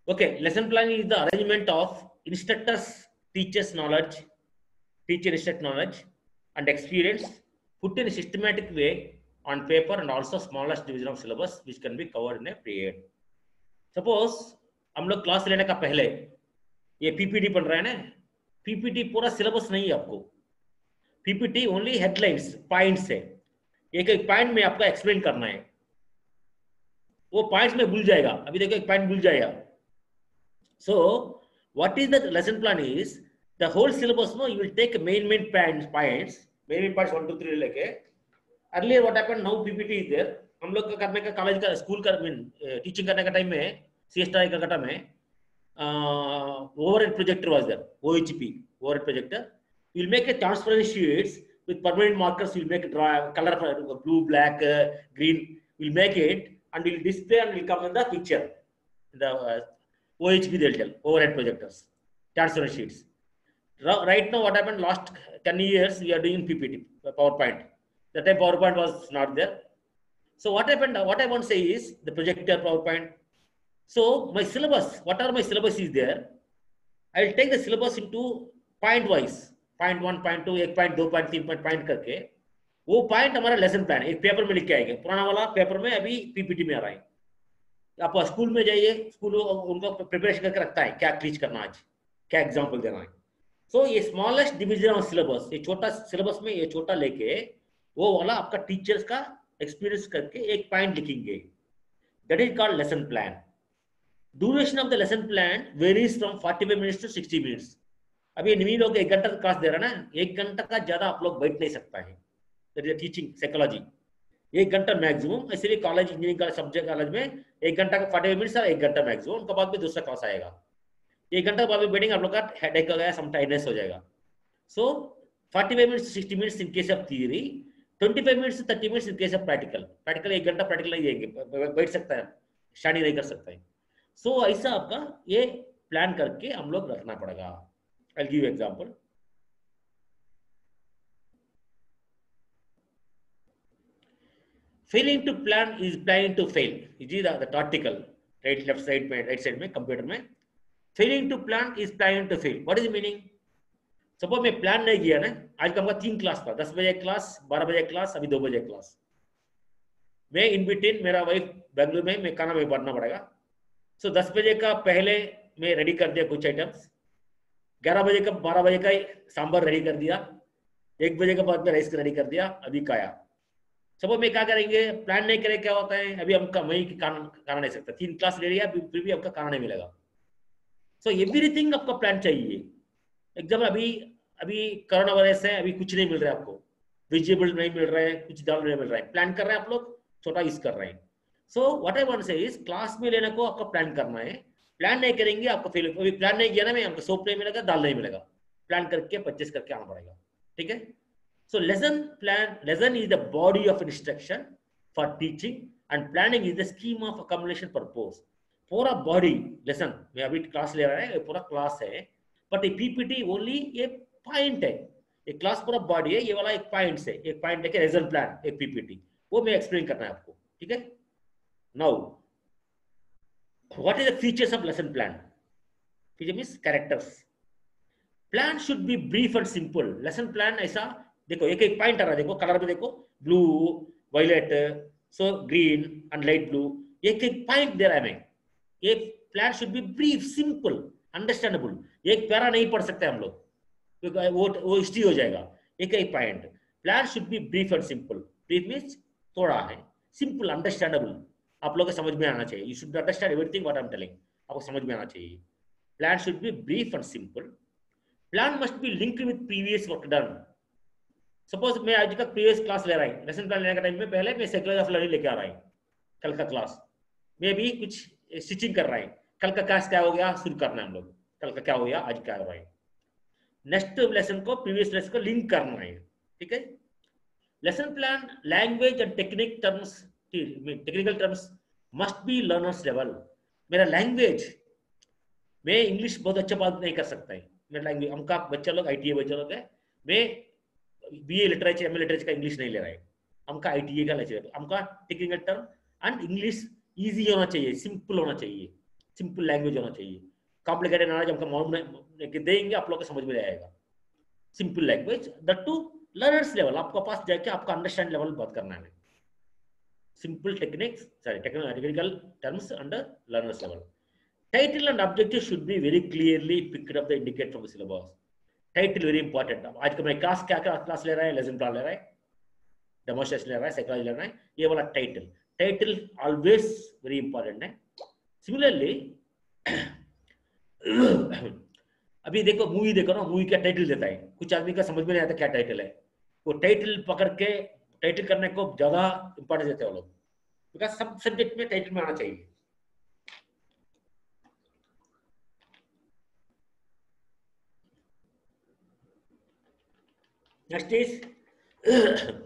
Okay, lesson plan is the arrangement of instructors, teachers' knowledge, teacher instruct knowledge and experience put in a systematic way on paper and also smallest division of syllabus which can be covered in a period. Suppose हम लोग class लेने का पहले ये PPT पढ़ रहे हैं ना, पीपीटी पूरा सिलेबस नहीं है आपको, पीपीटी ओनली हेडलाइंस पॉइंट्स है, एक एक पॉइंट में आपका एक्सप्लेन करना है, वो पॉइंट्स में भूल जाएगा, अभी देखो एक पॉइंट भूल जाएगा. So what is the lesson plan is the whole syllabus, no, you will take main points 1 2 3 लेके. Earlier what happened, now PPT is there, हम लोग का करने का कॉलेज का स्कूल का टीचिंग करने का टाइम में CSTI का घटा में overhead projector was there, OHP overhead projector. You will make a transparent sheets with permanent markers, you will make a draw color blue, black, green, you will make it and you will display and will come in the picture, the OHP they'll tell, overhead projectors, transparent sheets. Right now what happened, last 10 years we are doing PPT, PowerPoint. That time PowerPoint was not there. So what happened, what I want to say is the projector, PowerPoint. So my syllabus, what are my syllabus is there, I will take the syllabus into point wise, point 1, point 2, 1 point 2 point 3 point करके वो point हमारा lesson plan एक paper में लिख के आएंगे, पुराना वाला पेपर में अभी पीपीटी में आ रहा है. आप स्कूल में जाइए, स्कूल उनको प्रिपरेशन करके रखता है क्या टीच करना आज, क्या एग्जांपल देना है. सो ये स्मॉलेस्ट डिवीजन ऑफ सिलेबस, ये छोटा सिलेबस में ये छोटा लेके वो वाला आपका टीचर्स का एक्सपीरियंस करके एक पॉइंट लिखेंगे, that is called lesson plan. Duration of the lesson plan varies from 45 minutes to 60 minutes. अभी नवीन लोग 1 घंटा क्लास दे रहा है ना, 1 घंटा का ज्यादा आप लोग बैठ नहीं सकता है, दैट इज टीचिंग साइकोलॉजी. 1 घंटा मैक्सिमम, इसलिए कॉलेज इंजीनियरिंग का सब्जेक्ट कॉलेज में 1 घंटा का 45 मिनट्स और 1 घंटा मैक्सिमम, उनका बाद में दूसरा क्लास आएगा. 1 घंटा बाद में बैठेंगे आप लोग का हेडेक हो गया, सम टाइटनेस हो जाएगा. So 45 minutes 60 minutes in case of theory, 25 minutes 30 minutes in case of practical 1 घंटा प्रैक्टिकल नहीं देंगे, बैठ सकता है, स्टडी नहीं कर सकता है. सो ऐसा आपका ये प्लान करके हम लोग रखना पड़ेगा. I will give you example. Failing to plan is planning to fail. It is the article, right, left side में, right side में, कंप्यूटर में. Failing to plan is planning to fail. What is the meaning? Suppose मैं plan नहीं किया ना, आज का हमारा 3 क्लास था, 10 बजे क्लास, 12 बजे क्लास, अभी 2 बजे क्लास. मैं इन बिटवीन, मेरा वाइफ बेंगलुरु में, मैं खाना में बढ़ना पड़ेगा. सो 10 बजे का पहले मैं रेडी कर दिया कुछ आइटम्स, 11 बजे का 12 बजे का सांभर रेडी कर दिया, 1 बजे का बाद में राइस रेडी कर दिया, अभी खाया. सब में क्या करेंगे, प्लान नहीं करें, क्या होता है, अभी हमका वही खाना नहीं सकता, 3 क्लास ले लिया फिर भी आपका खाना नहीं मिलेगा. सो एवरीथिंग आपका प्लान चाहिए. एग्जाम अभी कोरोना वायरस है, अभी कुछ नहीं मिल रहा है आपको, वेजिटेबल नहीं मिल रहा है, कुछ दाल नहीं मिल रहा है, प्लान कर रहे हैं आप लोग, छोटा यूज कर रहे हैं. So what I want say is class में लेने को आपका प्लान करना है. प्लान नहीं करेंगे आपको फेल, अभी प्लान नहीं किया ना, मैं हमको सोप नहीं मिलेगा, दाल नहीं मिलेगा, प्लान करके परचेस करके आना पड़ेगा. ठीक है. So lesson is the body of instruction for teaching and planning is the scheme of accumulation purpose. पूरा body lesson मैं अभी क्लास ले रहा है, ये पूरा क्लास है, but ये PPT only ये पॉइंट है, ये क्लास पूरा बॉडी है, ये वाला एक पॉइंट है, एक पॉइंट लेके लेसन प्लान एक PPT, वो मैं एक्सप्लेन करना है आपको. ठीक है. Now what is the features of lesson plan? Feature means characters. Plan should be brief and simple. Lesson plan ऐसा देखो, एक एक पॉइंट आ रहा है, देखो कलर में देखो, blue, violet, so green and light blue, एक एक पॉइंट दे रहा है मैं. ये plan should be brief, simple, understandable. एक पैरा नहीं पढ़ सकते हम लोग, क्योंकि वो हिस्ट्री हो जाएगा. एक एक point. Plan should be brief and simple. Brief means थोड़ा है, सिंपल, अंडरस्टैंडेबल, आप लोग को समझ में आना चाहिए. You should understand everything what I am telling, आपको समझ में आना चाहिए. Plan should be brief and simple. Plan must be linked with previous work done. Suppose मैं आज तक प्रीवियस क्लास ले रहा हूँ, लेसन प्लान लेने का टाइम में पहले मैं साइकोलॉजी ऑफ लर्निंग लेके आ रहा हूँ, कल का क्लास में भी कुछ स्टिचिंग कर रहा है, कल का क्लास क्या हो गया शुरू करना है हम लोग, कल का क्या हो गया, आज क्या हो रहा है. नेक्स्ट लेसन को प्रीवियस लेसन को लिंक करना है. ठीक है. Lesson plan language and technical terms must be learners level. मेरा लैंग्वेज, मैं इंग्लिश बहुत अच्छा बात नहीं कर सकता है, मेरा लैंग्वेज, हमका बच्चा लोग ITA बच्चा लोग है, मैं BA लिटरेचर MA लिटरेचर का इंग्लिश नहीं ले रहा है, हमका ITA का लेक्चर, हमका technical term and English easy होना चाहिए, सिंपल होना चाहिए. सिंपल लैंग्वेज होना चाहिए। कॉम्प्लिकेटेड नॉलेज हमको मालूम देंगे, आप लोग को समझ में आएगा। Simple language that to learners level, आपको पास जाके आपका अंडरस्टैंड लेवल बात करना है। Simple techniques, sorry technical terms under learners level. Title and objective should be very clearly picked up the indicate from the syllabus. Title very important. आज का मैं क्लास क्या क्लास ले रहा है, लेसन प्लान ले रहा है, डेमोस्ट्रेशन ले रहा है, साइकोलॉजी ले रहा है, ये वाला title, title always very important है। सिमिलरली अभी देखो मूवी देखो ना, मूवी का टाइटल देता है, कुछ आदमी का समझ में नहीं आता क्या टाइटल है, वो टाइटल पकड़ के टाइटल करने को ज्यादा इंपॉर्टेंस देते हैं वो लोग, बिकॉज सब सब्जेक्ट में टाइटल में आना चाहिए। Next is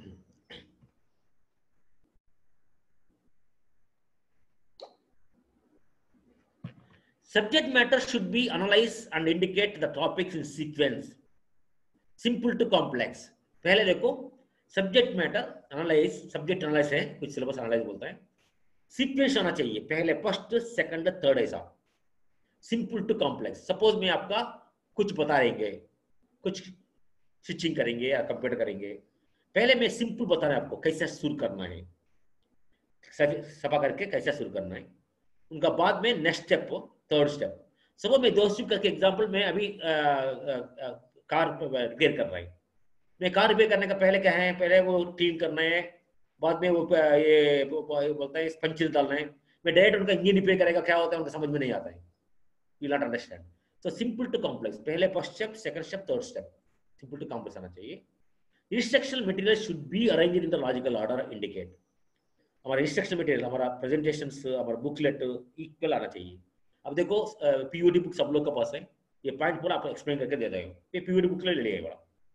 subject matter should be analyzed and indicate the topics in sequence, simple to complex। पहले देखो subject matter analyse, subject analyse है, कुछ सिलेबस एनालाइज बोलता है, सीक्वेंस आना चाहिए, पहले फर्स्ट सेकंड थर्ड, ऐसा सिंपल टू कॉम्प्लेक्स। सपोज में आपका कुछ बता देंगे, कुछ स्विचिंग करेंगे या कंप्यूटर करेंगे, पहले मैं सिंपल बता रहा हूं आपको कैसे शुरू करना है, सफा करके कैसे शुरू करना है, उनका बाद में नेक्स्ट स्टेप थर्ड स्टेप। सब मैं दो स्टेप करके एग्जांपल में अभी कार रिपेयर कर रहा है, मैं कार रिपेयर करने का पहले क्या है, पहले वो क्लीन करना है, बाद में वो ये बोलता है पंचर डालना है, मैं डायरेक्ट उनका इंजन रिपेयर करेगा क्या होता है उनका समझ में नहीं आता है, you not understand. So simple to complex, पहले first step second step third step, simple to complex आना चाहिए। Instructional material should be arranged in the logical order indicate. हमारा इंस्ट्रक्शन मटेरियल, हमारा प्रेजेंटेशंस, हमारा बुकलेट इक्वल आना चाहिए। अब देखो पीयूडी बुक सब लोग के पास है, ये पॉइंट पूरा आपको एक्सप्लेन करके दे देगा, ये पीयूडी बुकलेट ले लिएगा।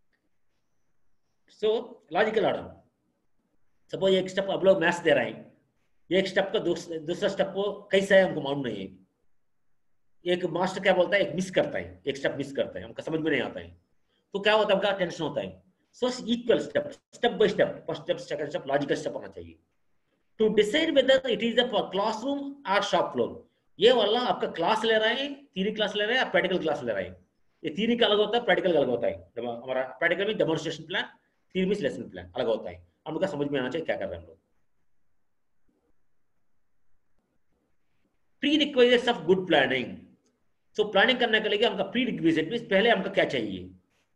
सो लॉजिकल ऑर्डर, सपोज एक स्टेप अब लोग मैथ्स दे रहे हैं, एक स्टेप का दूसरा स्टेप को कैसा है हमको मालूम नहीं है, एक मास्टर क्या बोलता है, एक मिस करता है, एक स्टेप मिस करता है, हमको समझ में नहीं आता है, तो क्या होता है, हमका टेंशन होता है। So equal step, step by step, first step second step, logical step होना चाहिए to decide whether it is a classroom और शॉप फ्लोर। ये वाला आपका क्लास ले रहा है, थ्योरी क्लास ले रहा है या प्रैक्टिकल क्लास ले रहा है, ये थ्योरी का अलग होता है, प्रैक्टिकल का अलग होता है। हमारा प्रैक्टिकल में डेमोन्स्ट्रेशन प्लान, थ्योरी में लेसन प्लान अलग होता है, हम लोग समझ में आना चाहिए क्या कर रहे हैं हम लोग। Pre requires of good planning, so planning करने के लिए हमका प्री रिक्विजिट मींस पहले हमका क्या चाहिए,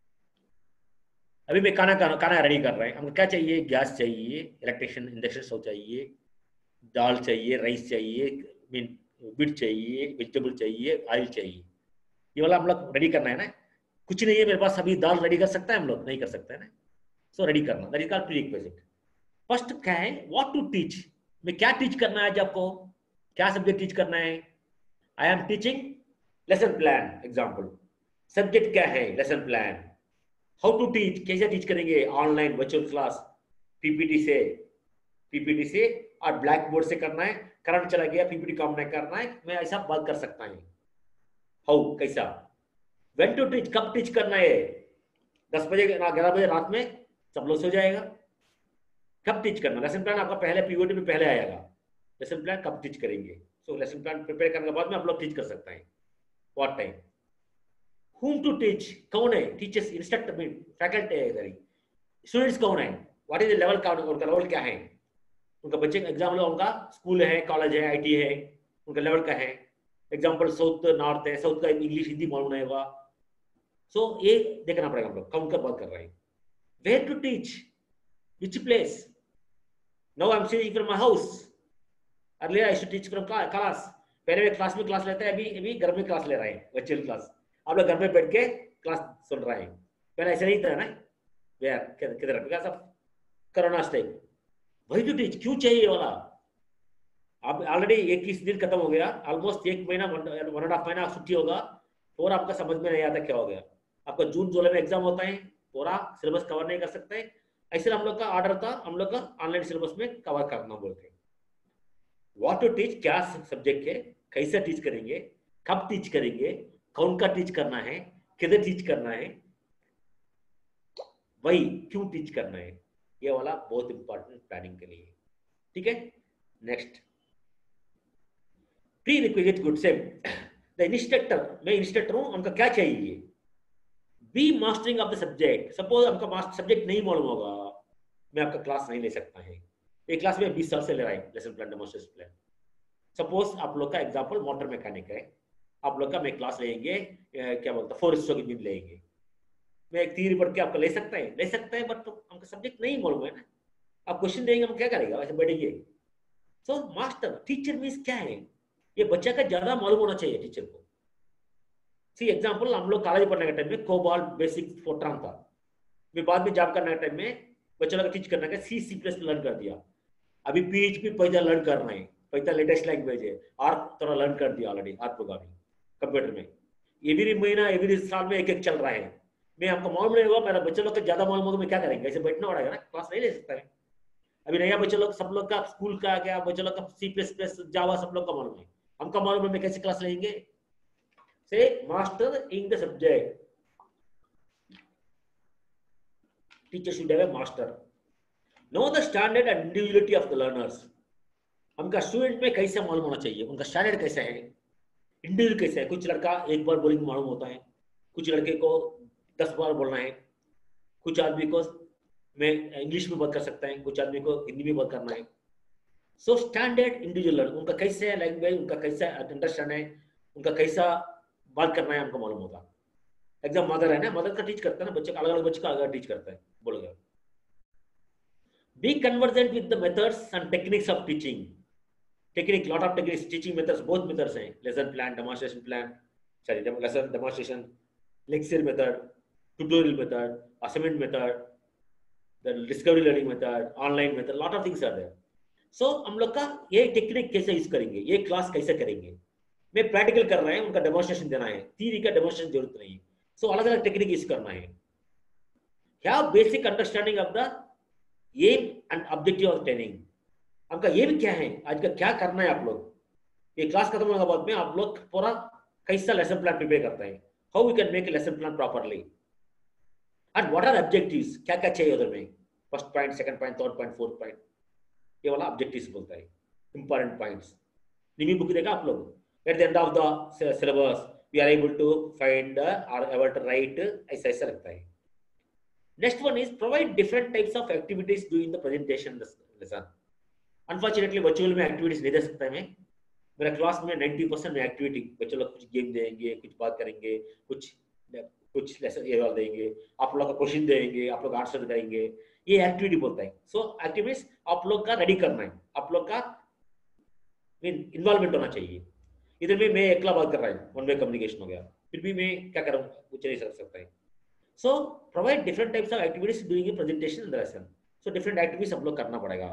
अभी मैं खाना रेडी कर रहे हैं, हमको क्या चाहिए, गैस चाहिए, इलेक्ट्रिशियन इंडक्शन स्टोव चाहिए, दाल चाहिए, राइस चाहिए, मीन बीट चाहिए, वेजिटेबल चाहिए, ऑयल चाहिए, ये वाला हम लोग रेडी करना है ना। कुछ नहीं है मेरे पास अभी, दाल रेडी कर सकता है हम लोग, नहीं कर सकते है ना, सो रेडी करना, that is called prerequisite. First क्या है, व्हाट टू टीच, मैं क्या टीच करना है आज आपको, क्या सब्जेक्ट टीच करना है, I am teaching lesson plan example, subject क्या है, lesson plan. How to teach, कैसे टीच करेंगे, ऑनलाइन वर्चुअल क्लास, पीपीटी से, पीपीटी से और ब्लैक बोर्ड से करना है, करंट चला गया पीपीटी काम नहीं करना है, मैं ऐसा बात कर सकता हूँ। हाउ कैसा, व्हेन टू टीच, कब टीच करना है, 10 बजे 11 बजे रात में सब लोग सो जाएगा, कब टीच करना, लेसन प्लान आपका पहले पीओटी में पहले आएगा, लेसन प्लान कब टीच करेंगे, सो लेसन प्लान प्रिपेयर करने के बाद में आप लोग टीच कर सकते हैं, what time, whom to teach, कौन है, टीचर्स इंस्ट्रक्टर में फैकल्टी है इधर, स्टूडेंट्स कौन है, व्हाट इज द लेवल का, उनका लेवल क्या है, उनका बच्चे एग्जाम, उनका स्कूल है, कॉलेज है, आईटी है, उनका लेवल का है, एग्जाम्पल साउथ नॉर्थ है, साउथ का इंग्लिश हिंदी मालूम नहीं होगा, सो ये देखना पड़ेगा हम लोग, कौन का बात कर रहे हैं, where to teach, which place, now I am seeing from my house, earlier I should teach from class, पहले मैं क्लास में क्लास लेता है, अभी घर में क्लास ले रहे हैं, वर्चुअल क्लास, आप लोग घर में बैठ के क्लास सुन रहे हैं, पहले ऐसा नहीं था ना, वेयर किधर because of corona time, why to teach, क्यों चाहिए वाला, अब ऑलरेडी 21 दिन खत्म हो गया, ऑलमोस्ट एक महीना 1.5 महीना छुट्टी होगा, और आपका समझ में नहीं आता क्या हो गया, आपका जून जुलाई में एग्जाम होता है, पूरा सिलेबस कवर नहीं कर सकते, ऐसे हम लोग का ऑर्डर था, हम लोग का ऑनलाइन सिलेबस में कवर करना बोलते हैं। व्हाट टू टीच, क्या सब्जेक्ट है, कैसे टीच करेंगे, कब टीच करेंगे, कौन का टीच करना है, किधर टीच करना है, वही क्यों टीच करना है, ये वाला बहुत इंपॉर्टेंट प्लानिंग के लिए, ठीक है। Next, prerequisite good same the instructor, मैं इंस्ट्रक्टर हूं, हमका क्या चाहिए, be mastering of the subject. Suppose हमका सब्जेक्ट नहीं मालूम होगा, मैं आपका क्लास नहीं ले सकता है। एक क्लास में 20 साल से ले रहा है lesson plan, demonstration plan. Suppose आप लोग का एग्जांपल मोटर मैकेनिक है, आप लोग का मैं क्लास लेंगे, क्या बोलता है 4 स्ट्रोक इंजन लेंगे, मैं एक थ्योरी पढ़ के आपका ले सकता है, ले सकता है, बट तो हमका सब्जेक्ट नहीं मालूम है ना, आप क्वेश्चन देंगे हम क्या करेगा, वैसे बैठेंगे। सो मास्टर टीचर मीन्स क्या है, ये बच्चा का ज्यादा मालूम होना चाहिए टीचर को। सी एग्जांपल, हम लोग कॉलेज पढ़ने के टाइम में कोबाल बेसिक फोट्रान था, मैं बाद में जॉब करने के टाइम में बच्चा लोग टीच करने का C++ लर्न कर दिया, अभी PHP पैसा लर्न कर रहे हैं, पैसा लेटेस्ट लैंग्वेज है, आर्क थोड़ा लर्न कर दिया ऑलरेडी, आर्क प्रोग्रामिंग कंप्यूटर में, एवरी महीना एवरी साल में एक एक चल रहा है। मैं आपको मालूम नहीं हुआ, मेरा बच्चे लोग का ज्यादा मालूम होगा, मैं क्या करेंगे, ऐसे बैठना पड़ेगा ना, क्लास नहीं ले सकता है। अभी नया बच्चे लोग सब लोग का स्कूल का क्या, बच्चे लोग का C++ जावा सब लोग का मालूम है, हमका मालूम है, मैं कैसे क्लास लेंगे। से master in the subject, teacher should have a master. Know the standard and individuality of the learners, हमका स्टूडेंट में कैसे मालूम होना चाहिए, उनका स्टैंडर्ड कैसा है, इंडिविजुअल कैसे है। कुछ लड़का एक बार बोलिंग मालूम होता है, कुछ लड़के को 10 बार बोलना है, कुछ आदमी को मैं इंग्लिश में बात कर सकता है, कुछ आदमी को हिंदी में बात करना है। सो स्टैंडर्ड इंडिविजुअल, उनका कैसे है लैंग्वेज, उनका कैसा अंडरस्टैंड है, उनका कैसा बात करना है हमको मालूम होगा। एग्जाम मदर है ना, मदर का टीच करता है ना, बच्चे का अलग अलग बच्चे का अलग टीच करता है, बोलोगे। Be convergent with the methods and techniques of teaching, technique, lot of techniques, teaching methods, बहुत मेथड्स हैं, lesson plan, demonstration plan, sorry lesson demonstration, lecture method, tutorial method, assignment method, the discovery learning method, online method, lot of things are there. So हम लोग का ये technique कैसे use करेंगे, ये class कैसे करेंगे, मैं प्रैक्टिकल कर रहा है, उनका डेमोन्स्ट्रेशन देना है, थ्योरी का डेमोन्स्ट्रेशन जरूरत नहीं है। सो अलग अलग टेक्निक यूज करना है। Have basic understanding of the aim and objective of training, आपका एम क्या है, आज का क्या करना है आप लोग, ये क्लास खत्म होने के बाद में आप लोग पूरा कैसा लेसन प्लान प्रिपेयर करते हैं, how we can make a lesson plan properly, and what are objectives, क्या क्या चाहिए उधर में, first point, second point, third point, fourth point, ये वाला ऑब्जेक्टिव्स बोलता है, इंपॉर्टेंट पॉइंट्स। निमी बुक देखा आप लोग, at the end of the syllabus we are able to find और एबल टू राइट, ऐसा ऐसा लगता है। Next one is provide different types of activities doing the presentation lesson. Unfortunately virtual में activities नहीं दे सकता है मैं, मेरा क्लास में 90% में एक्टिविटी, बच्चों लोग कुछ गेम देंगे, कुछ बात करेंगे, कुछ लेसन ये वाला देंगे, आप लोग का क्वेश्चन देंगे, आप लोग आंसर करेंगे, ये एक्टिविटी बोलता है। सो एक्टिविटीज आप लोग का रेडी करना है, आप लोग का इन्वॉल्वमेंट होना चाहिए। इधर में मैं अकेला बात कर रहा हूँ, वन वे कम्युनिकेशन हो गया, फिर भी मैं क्या करूँ, कुछ नहीं कर सकता है। So provide different types of activities doing a presentation in the lesson, so different activities हम लोग करना पड़ेगा।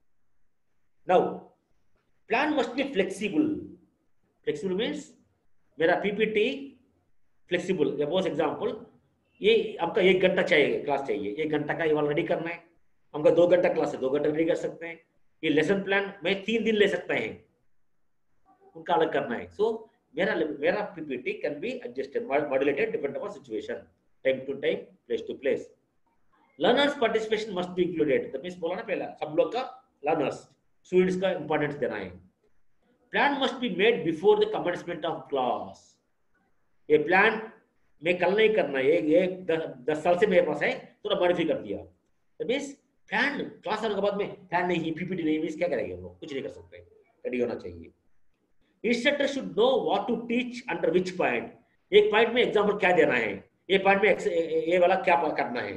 Now plan must be flexible, flexible means मेरा पीपीटी फ्लेक्सिबल, सपोज एग्जांपल ये आपका 1 घंटा चाहिए, क्लास चाहिए 1 घंटा का, ये वाला रेडी करना है, हमका 2 घंटा क्लास है, 2 घंटा रेडी कर सकते हैं। ये लेसन प्लान मैं 3 दिन ले सकते हैं, उनका अलग करना है। सो मेरा PPT can be adjusted, modulated, depend upon situation, time to time, place to place. Learners participation must be included, that means बोला ना पहला, सब लोग का लर्नर्स स्टूडेंट्स का इंपॉर्टेंस देना है। Plan must be made before the commencement of class, ये प्लान मैं कल नहीं करना, ये 10 साल से मेरे पास है, थोड़ा मॉडिफाई कर दिया, दैट मींस प्लान क्लास होने के बाद में प्लान नहीं, पीपीटी नहीं, मींस क्या करेंगे हम लोग, कुछ नहीं कर सकते, रेडी होना चाहिए। Instructor should know what to teach under which point, एक पॉइंट में एग्जांपल क्या देना है, ये पॉइंट में ये वाला क्या करना है,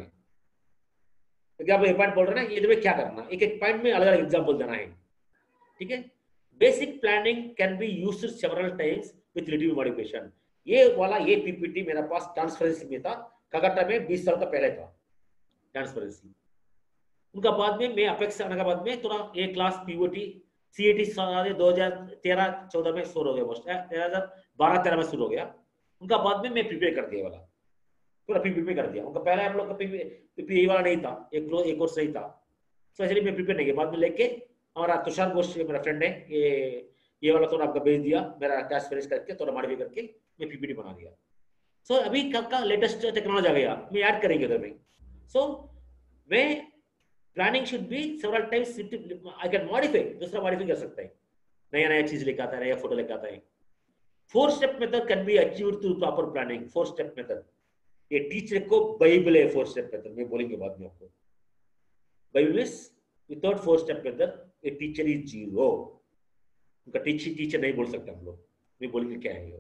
क्या ये पॉइंट बोल रहे हैं ना, ये में क्या करना, एक एक पॉइंट में अलग अलग एग्जांपल देना है, ठीक है। Basic planning can be used several times with little modification, ये वाला ये पीपीटी मेरा पास ट्रांसपेरेंसी में था, कलकत्ता में 20 साल का पहले था ट्रांसपेरेंसी, उनका बाद में मैं अपेक्स आने के बाद में थोड़ा ये क्लास पीओटी सीएटी 2013-14 में शुरू हो गया, 2012-13 में शुरू हो गया, उनका बाद में मैं प्रिपेयर कर दिया वाला, पूरा पीपीटी कर दिया, उनका पहले हम लोग का पीपीटी वाला नहीं था, एक कोर्स नहीं था, सो इसलिए मैं प्रिपेयर नहीं किया, बाद में लेके हमारा तुषार घोष मेरा फ्रेंड है, ये वाला थोड़ा आपका भेज दिया, मेरा क्लास फिनिश करके थोड़ा मॉडिफाई करके मैं पीपीटी बना दिया। सो अभी का लेटेस्ट टेक्नोलॉजी आ गया, मैं ऐड करेंगे उधर में। सो मैं planning should be several times, I can modify, दूसरा मॉडिफाई कर सकता है, नया नया चीज लेकर आता है, नया फोटो लेकर आता है। 4-step method can be achieved through proper planning. 4-step method, ये टीचर को बाइबल है 4-step मेथड, मैं बोलेंगे बाद में आपको। Bible is without 4-step method a teacher is zero. उनका टीचर नहीं बोल सकते हम लोग, मैं बोलेंगे क्या है ये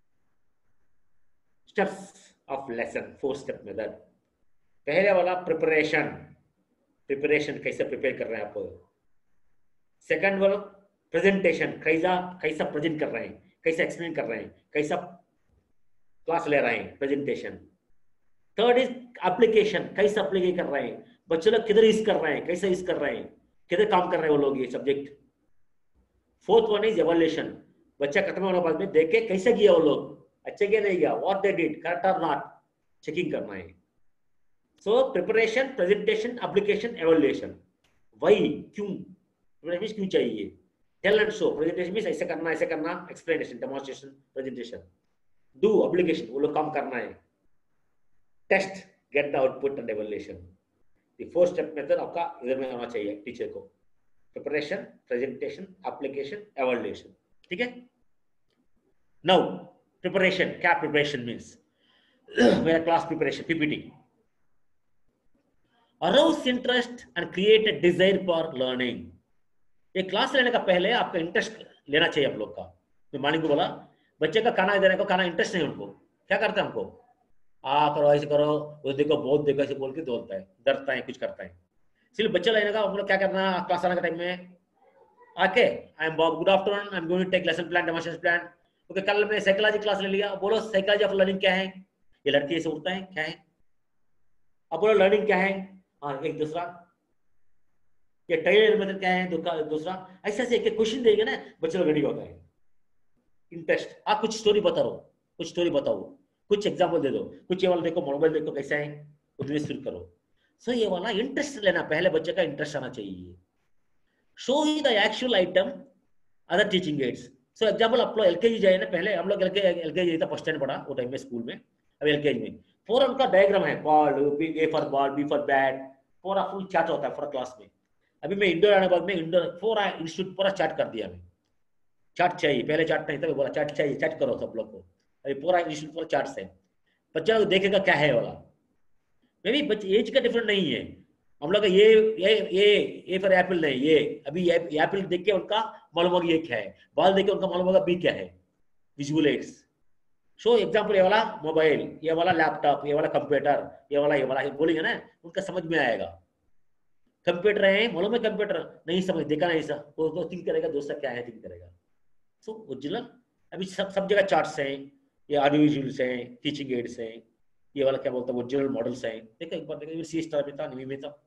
steps of lesson. 4-step method, पहले वाला प्रिपरेशन, प्रिपरेशन कैसे प्रिपेयर कर रहे हैं आप। सेकंड वाला प्रेजेंटेशन, कैसा कैसा प्रेजेंट कर रहे हैं, कैसा एक्सप्लेन कर रहे हैं, कैसा क्लास ले रहे हैं, प्रेजेंटेशन। थर्ड इज एप्लीकेशन, कैसा अप्लाई कर रहे हैं, बच्चे लोग किधर यूज कर रहे हैं, कैसे यूज कर रहे हैं, किधर काम कर रहे हैं वो लोग ये subject. Fourth one is evaluation, बच्चा खत्म होने के बाद में देख के कैसे किया वो लोग, अच्छे किया नहीं किया, व्हाट दे डिड, करेक्ट और नॉट, चेकिंग करना है। So preparation, presentation, application, evaluation. Why, क्यों, प्रेजेंटेशन क्यों चाहिए, tell and show, presentation means ऐसे करना ऐसे करना, explanation, demonstration, presentation. Do, application, वो लोग काम करना है। Test, get the output and evaluation. ये 4-step मेथड आपका इधर में होना चाहिए टीचर को, प्रिपरेशन, प्रेजेंटेशन, एप्लीकेशन, एवल्यूशन, ठीक है। नाउ प्रिपरेशन, क्या प्रिपरेशन मींस, मेरा class preparation, PPT. Arouse interest and create a desire for learning. ये क्लास लेने का पहले आपका इंटरेस्ट लेना चाहिए आप लोग का। मैं मालिक को बोला बच्चे का खाना देने को, खाना इंटरेस्ट नहीं उनको, क्या करते हैं हमको, करो ऐसे करो, वो देखो बहुत देखो ऐसे बोल के दौड़ता है, डरता है, कुछ करता है। इसलिए बच्चा लेने का हम लोग क्या करना है, क्लास आने के टाइम में आके, I am Bob, good afternoon, I am going to take lesson plan, demonstration plan. Okay, कल मैं साइकोलॉजी क्लास ले लिया, बोलो साइकोलॉजी ऑफ लर्निंग क्या है, ये लड़की ऐसे उठता है क्या है, अब बोलो लर्निंग क्या है, हाँ एक दूसरा, ये ट्रेनर मेथड क्या है, दूसरा, ऐसे ऐसे एक क्वेश्चन देंगे ना, बच्चे लोग रेडी होता है। इंटरेस्ट, हाँ कुछ स्टोरी बता रहो, कुछ स्टोरी बताओ, कुछ एग्जाम्पल दे दो, कुछ ये वाला देखो, मोबाइल देखो कैसा है, उसमें शुरू करो। सो ये वाला इंटरेस्ट लेना, पहले बच्चे का इंटरेस्ट आना चाहिए। Show the actual item, other teaching aids. So example आप लोग एलकेजी जाए ना, पहले हम लोग एलकेजी था, फर्स्ट स्टैंड पढ़ा वो टाइम में स्कूल में, अब एलकेजी में पूरा उनका डायग्राम है, ball, A for ball, B for bat, पूरा फुल चार्ट होता है पूरा क्लास में। अभी मैं इंडोर आने बाद में इंडोर पूरा इंस्टीट्यूट पूरा चार्ट कर दिया मैं, चार्ट चाहिए, पहले चार्ट नहीं था, बोला चार्ट चाहिए, चार्ट करो सब लोग को, अभी पूरा इंस्टीट्यूट पूरा चार्ट है, बच्चा लोग देखेगा क्या है वाला। मे भी बच्चे एज का डिफरेंट नहीं है, हम लोग ये फॉर एप्पल नहीं, ये अभी एप्पल देख के उनका मालूम होगा ये क्या है, बॉल देख के उनका मालूम होगा बी क्या है, विजुअल एड्स। सो एग्जाम्पल ये वाला मोबाइल, ये वाला लैपटॉप, ये वाला कंप्यूटर, ये वाला बोलेंगे ना, उनका समझ में आएगा। कंप्यूटर है, मालूम है कंप्यूटर, नहीं समझ, देखा नहीं सा, वो थिंक करेगा दोस्त क्या है, थिंक करेगा। सो ओरिजिनल अभी सब जगह चार्ट्स हैं, ये ऑडियो विजुअल्स हैं, टीचिंग एड्स हैं, ये वाला क्या बोलता है ओरिजिनल मॉडल्स हैं, देखा एक बार देखा, सी स्टार में था, निमी में था।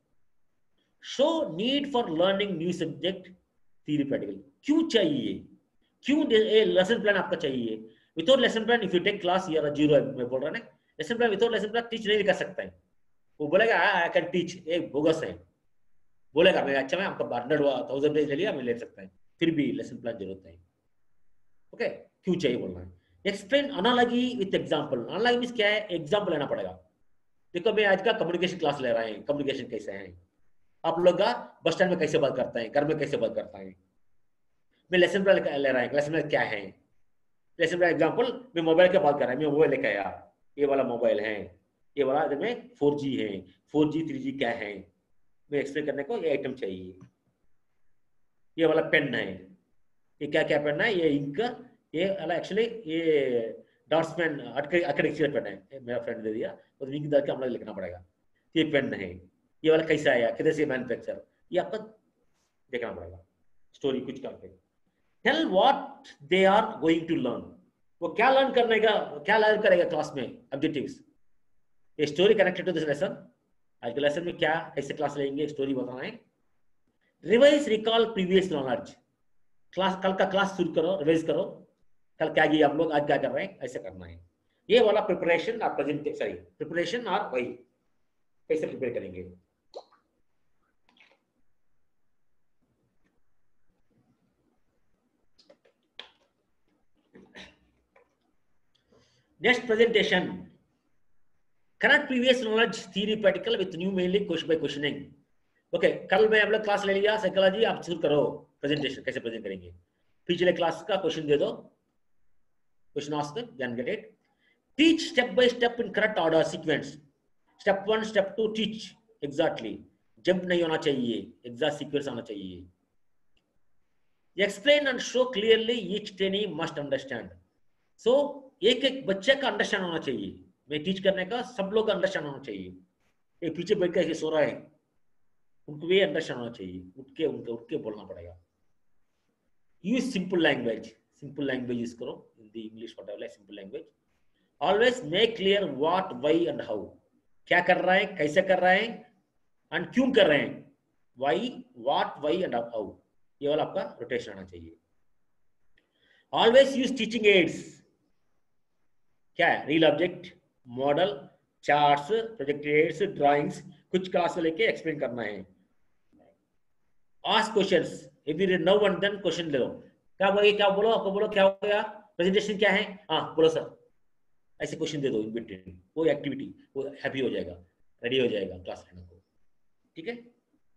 Show need for learning new subject theory practical, क्यों चाहिए, क्यों लेसन प्लान आपका चाहिए। Without lesson plan if you take class ये जीरो है, मैं बोल रहा ना, lesson plan without lesson plan teach नहीं कर सकता है। वो बोलेगा आई कैन टीच, एक बोगस है, बोलेगा मैं अच्छा मैं आपका 100,000 पेज ले लिया, मैं ले सकता है, फिर भी लेसन प्लान जरूरत है। ओके, क्यों चाहिए बोलना है। Explain analogy with example, analogy means क्या है, एग्जांपल लेना पड़ेगा। देखो मैं आज का कम्युनिकेशन क्लास ले रहा है, कम्युनिकेशन कैसे है, आप लोग का बस स्टैंड में कैसे बात करता है, घर में कैसे बात करता है। मैं लेसन प्लान ले रहा है, लेसन प्लान क्या है, लेसन प्लान एग्जांपल, मैं मोबाइल की बात कर रहा है, मैं मोबाइल लेके आया, ये वाला मोबाइल है, ये वाला इधर में 4G है, 4G 3G क्या है, मैं एक्सप्लेन करने को ये आइटम चाहिए। ये वाला पेन है, ये क्या क्या पेन है, ये इंक, ये वाला एक्चुअली ये डॉट्स पेन आर्किटेक्चर पेन है, मेरा फ्रेंड दे दिया, तो इंक डाल के हम लोग लिखना पड़ेगा। ये पेन है, ये वाला कैसा आया, किधर से मैन्युफैक्चर, ये आपका देखना पड़ेगा, स्टोरी कुछ करके। Tell what they are going to learn, वो क्या लर्न करने का, क्या लर्न करेगा क्लास में, ऑब्जेक्टिव्स, ये story connected to this lesson. आज के लेसन में क्या कैसे क्लास लेंगे, स्टोरी बताना है। Revise recall previous knowledge, class कल का क्लास शुरू करो, रिवाइज करो, कल क्या किया आप लोग, आज क्या कर रहे हैं, ऐसे करना है। ये वाला प्रिपरेशन और प्रेजेंटेशन, सॉरी प्रिपरेशन और वही कैसे प्रिपेयर करेंगे। Next presentation, connect previous knowledge theory practical with new mainly question by questioning. Okay, कल मैं हम लोग क्लास ले लिया साइकोलॉजी, आप शुरू करो प्रेजेंटेशन कैसे प्रेजेंट करेंगे। पिछले क्लास का क्वेश्चन दे दो, question ask, then get it. Teach step by step in correct order sequence. Step 1 step 2 teach exactly. Jump नहीं होना चाहिए, एग्जैक्ट सीक्वेंस आना चाहिए. Explain and show clearly, each trainee must understand. So एक एक बच्चे का अंडरस्टैंड होना चाहिए. मैं टीच करने का सब लोग अंडरस्टैंड होना चाहिए. एक पीछे बैठ कर सो रहा है, उनको भी अंडरस्टैंड होना चाहिए. उठ के बोलना पड़ेगा. Use simple language. Simple language use करो, Hindi English whatever, simple language. Always make clear what why and how. क्या कर रहा है, कैसे कर रहा है एंड क्यों कर रहे हैं. Why, what, why and how, ये वाला आपका रोटेशन आना चाहिए. Always use teaching aids. क्या है, real object, model, charts, project aids, drawings. कुछ क्लास में लेके एक्सप्लेन करना है. Ask questions. If you know one then question ले लो. क्या बोलो, आपको बोलो क्या हो गया, प्रेजेंटेशन क्या है, हाँ बोलो सर. ऐसे क्वेश्चन दे दो इन बिटवीन. वो एक्टिविटी वो हैप्पी हो जाएगा, रेडी हो जाएगा क्लास लेने को. ठीक है.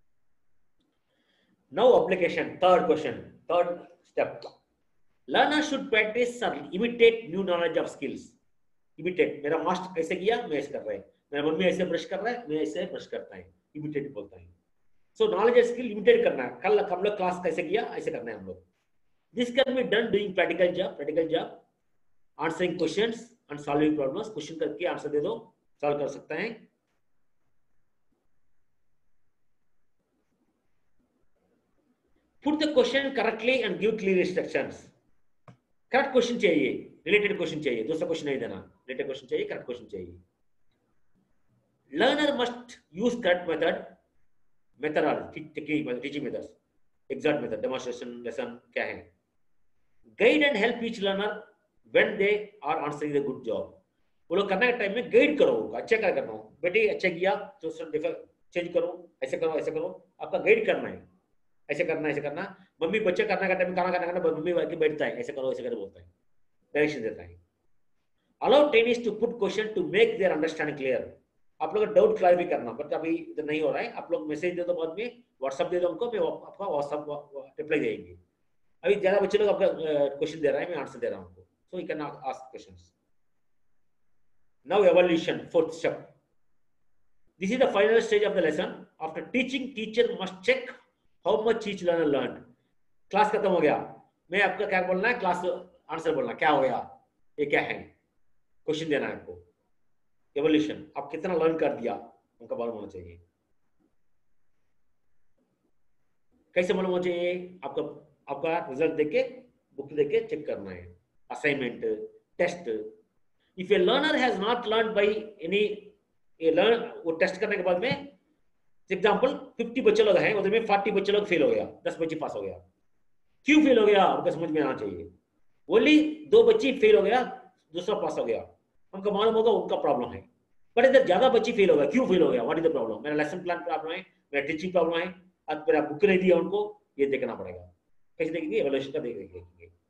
Now application. Third question, third step. Learner should practice और imitate new knowledge of skills. Imitate, मेरा मास्टर कैसे किया मैं ऐसे कर रहा है, मेरा मम्मी ऐसे ब्रश कर रहा है मैं ऐसे ब्रश करता है. इमिटेट बोलता है. सो नॉलेज स्किल इमिटेट करना है. कल हम लोग क्लास कैसे किया ऐसे करना है हम लोग. This can be done doing practical job, answering questions and solving problems. Question करके आंसर दे दो, सॉल्व कर सकते हैं. Put the question correctly and give clear instructions. Correct question चाहिए, रिलेटेड क्वेश्चन चाहिए, दूसरा क्वेश्चन नहीं देना. रिलेटेड क्वेश्चन चाहिए, करेक्ट क्वेश्चन चाहिए. Learner must use correct method teaching methods, exact method, demonstration, lesson क्या है. Guide and help each learner when they are answering the good job. वो लोग करने के टाइम में गाइड करो, अच्छा क्या करना हो, बेटे अच्छा किया तो चेंज करो, ऐसे करो ऐसे करो. आपका गाइड करना है, ऐसे करना ऐसे करना. मम्मी बच्चे करने का टाइम में खाना खाना मम्मी बैठता है, ऐसे करो ऐसे करो बोलता है, डायरेक्शन देता है. Allow trainings to put question to make their understanding clear. आप लोग डाउट क्लियर भी करना, बट अभी तो नहीं हो रहा है. आप लोग मैसेज दे दो, बाद में व्हाट्सएप दे दो उनको, मैं आपका व्हाट्सएप रिप्लाई देंगे. अभी ज्यादा बच्चे लोग आपका क्वेश्चन दे रहा है, मैं आंसर दे रहा हूँ. So you can ask questions. Now evaluation, fourth step. This is the final stage of the lesson. After teaching, teacher must check how much each learner learned. Class खत्म हो गया, मैं आपका क्या बोलना है, क्लास आंसर बोलना, क्या हो गया, ये क्या है, क्वेश्चन देना है आपको. एवोल्यूशन, आप कितना लर्न कर दिया उनका मालूम होना चाहिए. कैसे मालूम होना चाहिए, आपका रिजल्ट देके, बुक देके चेक करना है. Assignment, test. If a learner has not learn by any, ये लर्न वो टेस्ट करने के बाद में एग्जांपल 50 बच्चे लोग हैं, उधर में 40 बच्चे लोग फेल हो गया, 10 बच्चे पास हो गया. क्यों फेल हो गया आपको समझ में आना चाहिए. ओनली 2 बच्चे फेल हो गया, दूसरा पास हो गया, हमको मालूम होगा उनका प्रॉब्लम है. बट इधर ज्यादा बच्चे फेल हो गया, क्यों फेल हो गया, व्हाट इज द प्रॉब्लम. मेरा लेसन प्लान प्रॉब्लम है, मेरा टीचिंग प्रॉब्लम है, आज मेरा बुक नहीं दिया उनको, ये देखना पड़ेगा. कैसे देखेंगे, एवोल्यूशन का देखेंगे.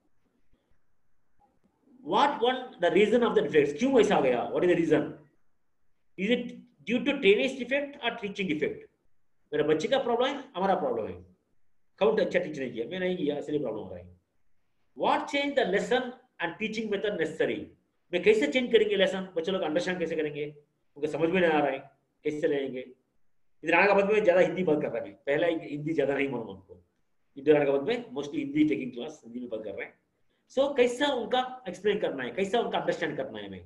What one the reason of the defects, क्यों ऐसा हो गया, what is the reason. Is it due to training defect or teaching defect. मेरा बच्चे का प्रॉब्लम है, हमारा प्रॉब्लम है, काउंट अच्छा टीच नहीं किया, मैं नहीं किया इसलिए प्रॉब्लम हो रहा है. What change the lesson and teaching method necessary. मैं कैसे चेंज करेंगे लेसन, बच्चे लोग अंडरस्टैंड कैसे करेंगे, उनको समझ में नहीं आ रहा है, कैसे लेंगे. इधर आने के बाद में ज्यादा हिंदी बात कर रहा है, पहला हिंदी ज्यादा नहीं मालूम उनको, इधर आने के बाद में mostly Hindi taking class, Hindi में बात कर रहे हैं. सो कैसा उनका एक्सप्लेन करना है, कैसा उनका अंडरस्टैंड करना है. मैं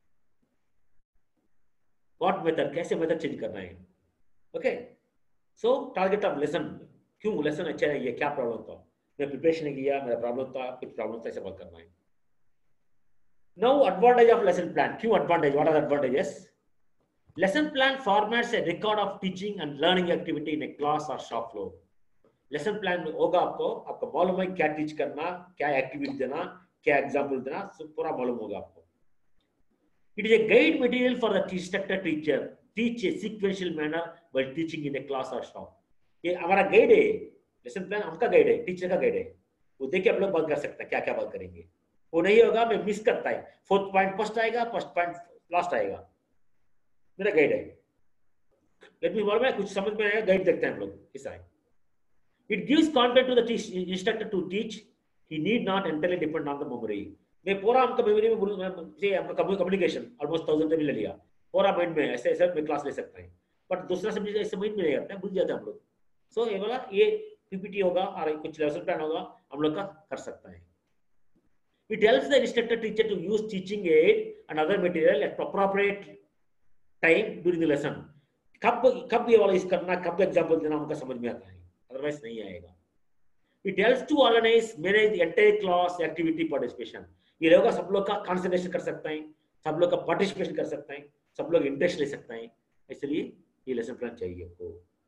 व्हाट मेथड, कैसे मेथड चेंज करना है. Okay. So target of lesson, क्यों लेसन अच्छा है, ये क्या प्रॉब्लम था, मैं प्रिपरेशन नहीं किया, मेरा प्रॉब्लम था, कुछ प्रॉब्लम था, ऐसे बात करना है. Now advantage of lesson plan. क्यों advantage, what are the advantages. Lesson plan formats a record of teaching and learning activity in a class और शॉप फ्लोर. लेसन प्लान में होगा आपको मालूम है क्या टीच करना, क्या एक्टिविटी देना, क्या एग्जाम्पल देना, पूरा मालूम होगा आपको. It is a guide material for the instructor teacher teach a sequential manner while teaching in a class or shop. ये हमारा गाइड है, लेसन प्लान हमका गाइड है, टीचर का गाइड है. वो देख के आप लोग बात कर सकते हैं, क्या क्या बात करेंगे. वो नहीं होगा मैं मिस करता है, 4th पॉइंट फर्स्ट आएगा, 1st पॉइंट लास्ट आएगा. मेरा गाइड है, लेट मी मालूम है कुछ समझ में आएगा, गाइड देखते हैं हम लोग ऐसा है. It gives content to the instructor to teach he need not entirely depend on the memory. मैं पूरा हमका मेमोरी में भूल से हमका कम्युनिकेशन ऑलमोस्ट 1000 में ले लिया, पूरा माइंड में ऐसे ऐसे में क्लास ले सकते हैं, बट दूसरा सब्जेक्ट ऐसे माइंड में नहीं आता है, भूल जाते हैं हम लोग. सो ये वाला ये पीपीटी होगा और कुछ लेसन प्लान होगा, हम लोग का कर सकता है. It helps the instructor teacher to use teaching aid and other material at appropriate time during the lesson. कब ये वाला यूज करना, कब एग्जांपल देना हमका समझ में आता है, अदरवाइज नहीं आएगा. It helps to organize, manage the entire class activity participation. ये लोग सब लोग का कंसंट्रेशन कर सकते हैं, सब लोग का पार्टिसिपेशन कर सकते हैं, सब लोग इंटरेस्ट ले सकते हैं, इसलिए ये लेसन प्लान चाहिए आपको.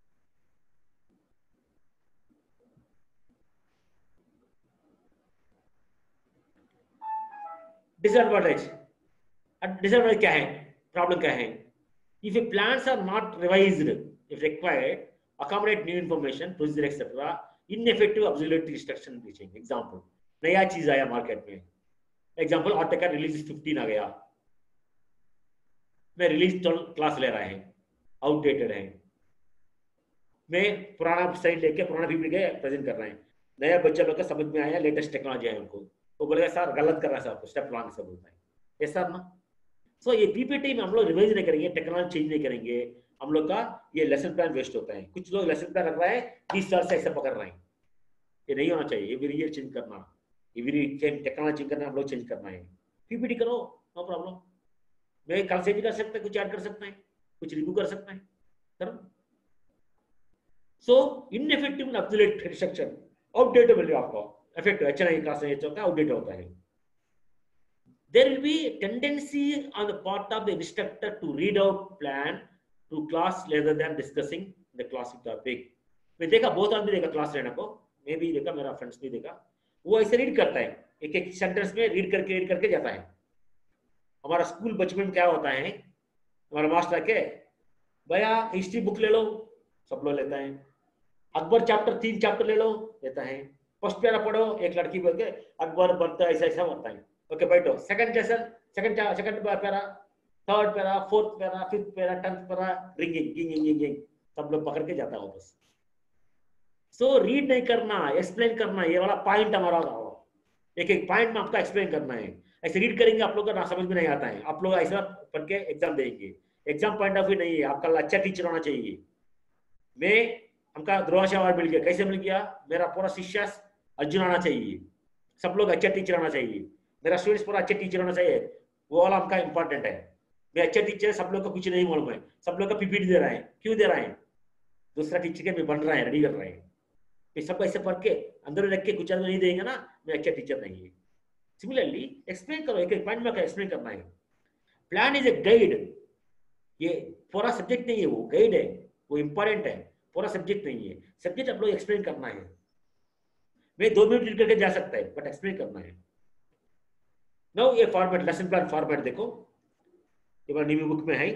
डिसएडवांटेज क्या है, प्रॉब्लम क्या है? If your plans are not revised, if required, accommodate new information, procedure, etc., ineffective auxiliary instruction teaching. Example, नया चीज आया मार्केट में, एग्जाम्पल ऑटोकैड रिलीज 15 आ गया, मैं रिलीज 12 क्लास ले रहा है, आउटडेटेड है, मैं पुराना साइड लेके पुराना पीपीटी के प्रेजेंट कर रहे हैं, नया बच्चा लोग का समझ में आया, लेटेस्ट टेक्नोलॉजी है उनको, वो बोलेगा सर गलत कर रहा है, सर स्टेप रॉन्ग से बोलता है, ये सर ना. सो ये पीपीटी में हम लोग रिवाइज नहीं करेंगे, टेक्नोलॉजी चेंज नहीं करेंगे, हम लोग का ये लेसन प्लान वेस्ट होता है. कुछ लोग लेसन प्लान रख रहा है 20 साल से ऐसा पकड़ रहे हैं, ये नहीं होना चाहिए. एवरी ईयर चेंज करना, एवरी टेक्नोलॉजी चेंज करना, हम लोग चेंज करना है. पीपीटी करो, नो प्रॉब्लम, मैं कल से भी कर सकते हैं, कुछ ऐड कर सकते हैं, कुछ रिव्यू कर सकते हैं, करो. So ineffective and obsolete instruction, outdated value आपको इफेक्टिव अच्छा नहीं, क्लास में ये होता है, आउटडेटेड होता है. There will be a tendency on the part of the instructor to read out plan to class rather than discussing the classic topic. मैं देखा बहुत आदमी देखा क्लास लेने को, मैं भी देखा, मेरा फ्रेंड्स भी देखा, वो ऐसे रीड करता है, एक एक सेंटेंस में रीड करके जाता है. हमारा स्कूल बचपन में क्या होता है, हमारा मास्टर के भैया हिस्ट्री बुक ले लो, सब लोग लेता है, अकबर चैप्टर 3 चैप्टर ले लो, लेता है, फर्स्ट पैरा पढ़ो, एक लड़की बोल के अकबर बनता ऐसा ऐसा होता है, ओके बैठो, second lesson, second para, third para, fourth para, fifth para, 10th para, ringing गिंग, सब लोग पकड़ के जाता है वापस. सो रीड नहीं करना, एक्सप्लेन करना, ये वाला पॉइंट हमारा होगा, एक एक पॉइंट में आपका एक्सप्लेन करना है. ऐसे रीड करेंगे आप लोग का ना समझ में नहीं आता है, आप लोग ऐसा पढ़ के एग्जाम देंगे, एग्जाम पॉइंट ऑफ व्यू नहीं है, आपका अच्छा टीचर होना चाहिए. मैं हमका द्रोणाचार्य अवार्ड मिल गया, कैसे मिल गया, मेरा पूरा शिष्य अर्जुन आना चाहिए, सब लोग अच्छा टीचर होना चाहिए, मेरा स्टूडेंट्स पूरा अच्छे टीचर होना चाहिए, वो वाला हमका इंपॉर्टेंट है. मैं अच्छा टीचर, सब लोग को कुछ नहीं मालूम है, सब लोग का पीपीटी दे रहा है, क्यों दे रहा है, दूसरा टीचर के मैं बन रहा है, रेडी कर रहा है, फिर सबको ऐसे पढ़ के अंदर रख के कुछ नहीं देंगे ना, मैं अच्छा टीचर नहीं है. सिमिलरली एक्सप्लेन करो, एक एक पॉइंट में एक्सप्लेन करना है. प्लान इज ए गाइड, ये पूरा सब्जेक्ट नहीं है, वो गाइड है, वो इंपॉर्टेंट है, पूरा सब्जेक्ट नहीं है. सब्जेक्ट आप लोग एक्सप्लेन करना है, मैं 2 मिनट रीड करके जा सकता है, बट एक्सप्लेन करना है. नाउ ये फॉर्मेट, लेसन प्लान फॉर्मेट देखो, ये बार न्यू बुक में है.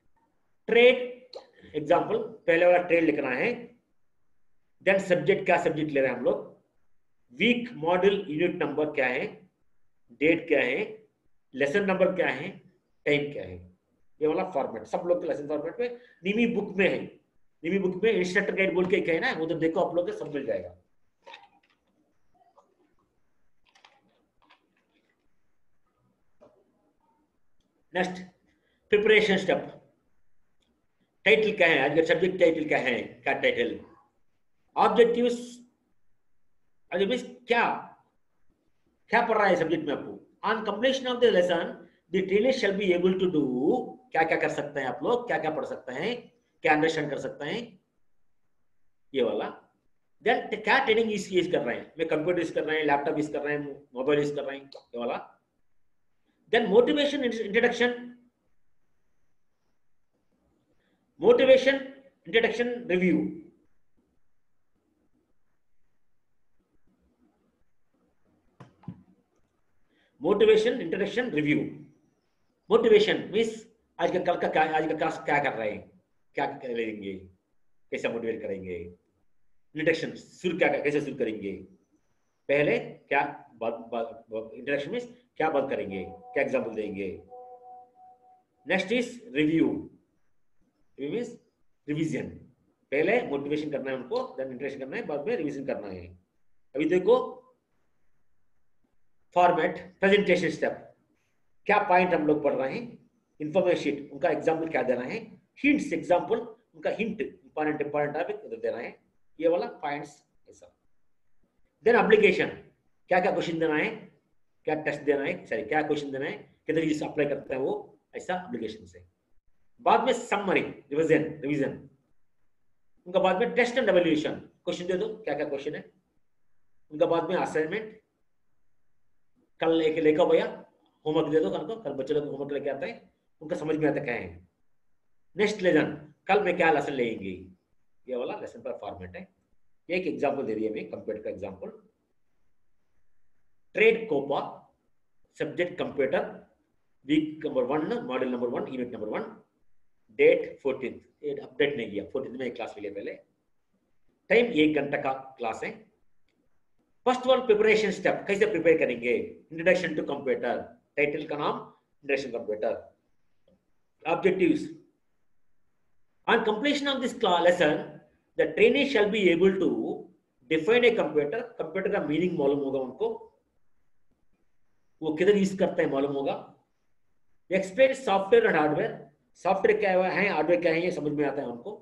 ट्रेड एग्जांपल, पहले वाला ट्रेड लिखना है, देन सब्जेक्ट, क्या सब्जेक्ट ले रहे हैं हम लोग, वीक, मॉडल, यूनिट नंबर क्या है, डेट क्या है, लेसन नंबर क्या है, टाइम क्या है, ये वाला फॉर्मेट सब लोग के लेसन फॉर्मेट में निमी बुक में है. निमी बुक में इंस्ट्रक्टर गाइड बोल के क्या है ना, वो तो देखो आप लोग को सब मिल जाएगा. नेक्स्ट प्रिपरेशन स्टेप, टाइटल क्या है, आज का सब्जेक्ट टाइटल क्या है, क्या टाइटल, ऑब्जेक्टिव्स, क्या क्या पढ़ रहा है सब्जेक्ट में आपको. On completion of the lesson the trainer shall be able to do, क्या क्या कर सकते हैं आप लोग, क्या क्या पढ़ सकते हैं, क्या अंडरस्टैंड कर सकते हैं, ये वाला. देन क्या ट्रेनिंग यूज कर रहे हैं, मैं कंप्यूटर यूज कर रहे हैं, लैपटॉप यूज कर रहे हैं, मोबाइल यूज कर रहे हैं, ये वाला. Then motivation introduction, motivation introduction review, motivation introduction review. Motivation means आज का कल का क्या, आज का क्लास क्या कर रहे हैं, क्या करेंगे, कैसे मोटिवेट करेंगे. इंट्रोडक्शन, शुरू क्या कैसे शुरू करेंगे, पहले क्या इंट्रोडक्शन मीन्स क्या बात करेंगे, क्या एग्जांपल देंगे. Next is review, review means revision, पहले मोटिवेशन करना है उनको, देन इंट्रोडक्शन करना है, बाद में रिवीजन करना है. अभी देखो फॉर्मेट, प्रेजेंटेशन स्टेप, क्या पॉइंट हम लोग पढ़ रहे हैं, इंफॉर्मेशन शीट, उनका एग्जाम्पल क्या देना है, हिंट्स, एग्जाम्पल उनका हिंट, इंपॉर्टेंट टॉपिक उधर दे रहे हैं, ये वाला पॉइंट्स ऐसा। देन एप्लीकेशन, क्या क्या क्वेश्चन देना है, क्या टेस्ट देना है, सॉरी क्या क्वेश्चन देना है, कितने तरीके अप्लाई करते हैं वो, ऐसा एप्लीकेशन से। बाद में समरी, रिवीजन उनका, बाद में टेस्ट एंड एवेल्यूएशन, क्वेश्चन दे दो क्या क्या क्वेश्चन है उनका, बाद में असाइनमेंट, कल लेकर भैया होमवर्क दे दो, कल बच्चे लोग होमवर्क लेके आते हैं, उनका समझ में आता क्या है। नेक्स्ट लेसन, कल में क्या लेसन लेंगे, ये वाला लेसन पर फॉर्मेट है। एक एग्जांपल दे दिया मैं, कंप्यूटर का example, trade COPA, subject computer, week number 1, module number 1, unit number 1, date 14th, update नहीं किया, 14th में एक क्लास लिया पहले, टाइम 1 घंटा का क्लास है। फर्स्ट वन प्रिपरेशन स्टेप, कैसे प्रिपेयर करेंगे, इंट्रोडक्शन टू कंप्यूटर, टाइटल का नाम introduction computer, objectives. On completion of this lesson, the trainee shall be able to define a computer, computer का मीनिंग मालूम होगा उनको, वो किधर यूज करते हैं मालूम होगा, explain software and hardware, software क्या है, हार्डवेयर क्या है, ये समझ में आता है उनको।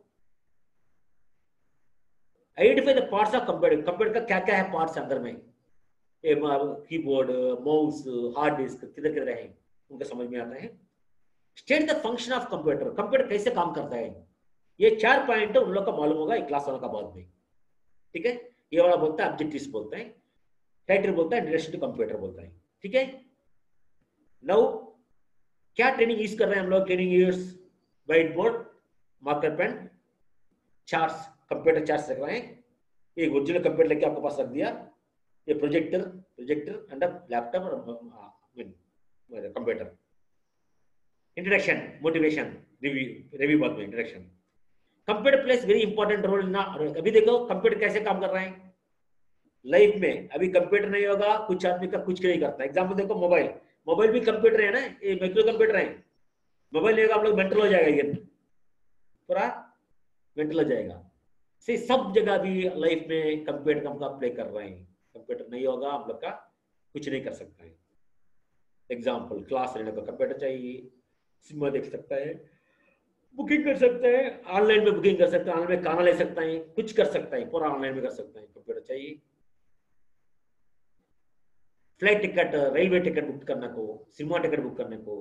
Identify the parts of computer, computer का क्या क्या है पार्ट्स अंदर में, कीबोर्ड, माउस, हार्ड डिस्क, किधर किधर है उनका समझ में आता है। State the function of computer, computer कैसे काम करता है, ये 4 पॉइंट उन लोग का मालूम होगा एक क्लास वाला का बाद में, ठीक है। ये वाला बोलता है ऑब्जेक्टिव्स बोलते हैं, टाइटल बोलता है इंट्रोडक्शन टू कंप्यूटर बोलता है, ठीक है। नाउ क्या ट्रेनिंग यूज कर रहे हैं हम लोग, training use white board, marker pen, charts, computer charts रख रहे हैं, एक ओरिजिनल कंप्यूटर लेके आपके पास रख दिया, ये प्रोजेक्टर एंड लैपटॉप और कंप्यूटर। इंट्रोडक्शन, मोटिवेशन, रिव्यू बाद में introduction. Computer plays very important role ना, अभी देखो कंप्यूटर कैसे काम कर रहे हैं लाइफ में, अभी कंप्यूटर नहीं होगा कुछ आदमी का कुछ नहीं करता। एग्जाम्पल देखो, मोबाइल भी कंप्यूटर है ना, ये माइक्रो कंप्यूटर है, मोबाइल नहीं होगा हम लोग मेंटल हो जाएगा, ये पूरा मेंटल हो जाएगा। से सब जगह भी लाइफ में कंप्यूटर का प्ले कर रहे हैं, कंप्यूटर नहीं होगा हम लोग का कुछ नहीं कर सकता है। एग्जाम्पल, क्लास लेने को कंप्यूटर चाहिए, सिनेमा देख सकता है, बुकिंग कर सकते हैं, ऑनलाइन में बुकिंग कर सकते हैं, ऑनलाइन में खाना ले सकता है, कुछ कर सकता है, पूरा ऑनलाइन में कर सकता है, कंप्यूटर चाहिए। Flight ticket, railway ticket book करने को, सिनेमा टिकट बुक करने को,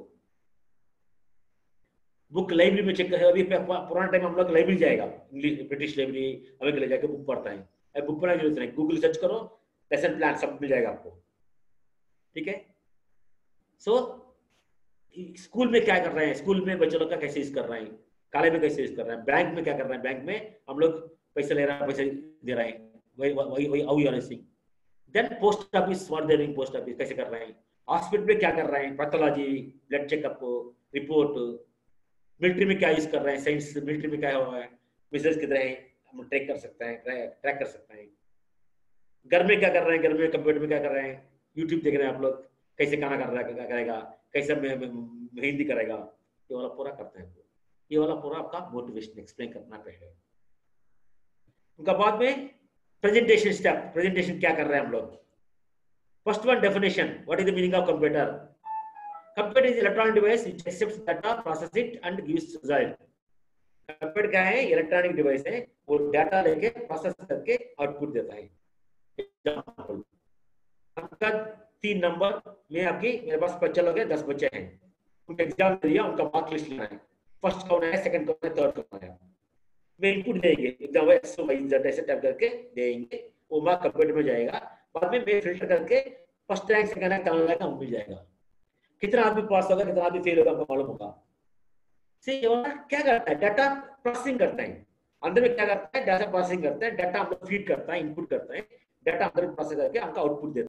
बुक लाइब्रेरी में चेक कर, अभी पुराना टाइम हम लोग लाइब्रेरी जाएगा, ब्रिटिश लाइब्रेरी अभी के लिए जाके बुक पढ़ता है, अब बुक पढ़ने की जरूरत नहीं, गूगल सर्च करो, लेसन प्लान सब मिल जाएगा आपको, ठीक है। सो स्कूल में क्या कर रहे हैं, स्कूल में बच्चों लोग का कैसे यूज कर रहे हैं, कॉलेज में कैसे यूज कर रहे हैं, बैंक में क्या कर रहे हैं, बैंक में हम लोग पैसे ले रहे हैं, पैसे दे रहे हैं, वही how you are using. Then post office, what they doing, post office कैसे कर रहे हैं, हॉस्पिटल में क्या कर रहे हैं, pathology, blood checkup, report, military में क्या यूज कर रहे हैं, साइंस मिलिट्री में क्या हुआ है, मिसाइल्स किधर है हम ट्रैक कर सकते हैं, ट्रैक कर सकते हैं। घर में क्या कर रहे हैं, घर में कंप्यूटर में क्या कर रहे हैं, यूट्यूब देख रहे हैं आप लोग, कैसे खाना कर रहा है, क्या करेगा, कैसे मेहंदी करेगा, ये वाला पूरा करते हैं, ये वाला पूरा आपका मोटिवेशन एक्सप्लेन करना पड़ेगा। उनका बाद में प्रेजेंटेशन स्टेप, प्रेजेंटेशन क्या कर रहे हैं हम लोग। First one, definition, what is the meaning of computer. Computer is electronic device which accepts data, process it and gives result. Computer क्या है, इलेक्ट्रॉनिक डिवाइस है, वो डाटा लेके प्रोसेस करके आउटपुट देता है। एग्जांपल, आपका 3 नंबर में आपकी, मेरे पास बच्चे लोग हैं, 10 बच्चे हैं, उनका एग्जाम दिया, उनका मार्क लिस्ट लेना है, फर्स्ट कौन है, सेकंड कौन है, थर्ड कौन है, वे इनपुट देंगे, एग्जाम एक्स वाई जेड ऐसे टाइप करके देंगे, वो मार्क कंप्यूटर में जाएगा, बाद में मैं फिल्टर करके फर्स्ट रैंक सेकंड रैंक कहाँ लगा मिल जाएगा, कितना आदमी पास होगा, कितना आदमी फेल होगा आपको मालूम होगा। से क्या करता है, डाटा प्रोसेसिंग करता है, अंदर में क्या करता है, डाटा प्रोसेसिंग करता है, डाटा हम लोग फीड करता है, इनपुट करता है, डाटा अंदर में प्रोसेस करके हमका आउटपुट देता है।